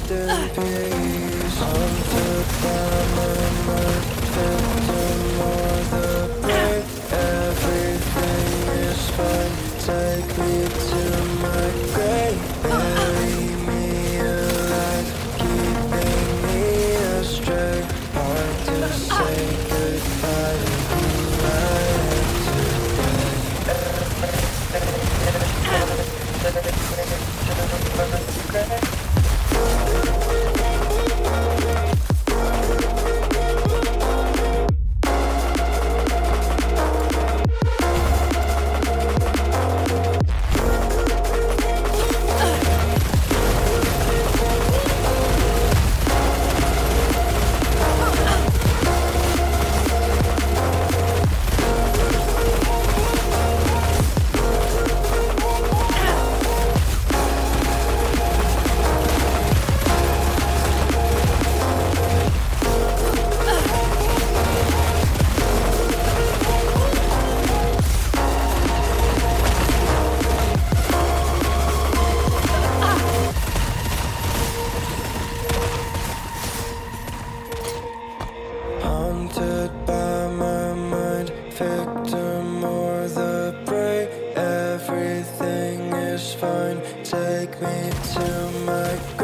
rest in peace. Haunted by my mind, victim or the prey. Everything is fine, take me to my grave. Bury me alive, keeping me astray. Hard to say goodbye, who I am today. Haunted by my mind, victim or the prey. Everything is fine, take me to my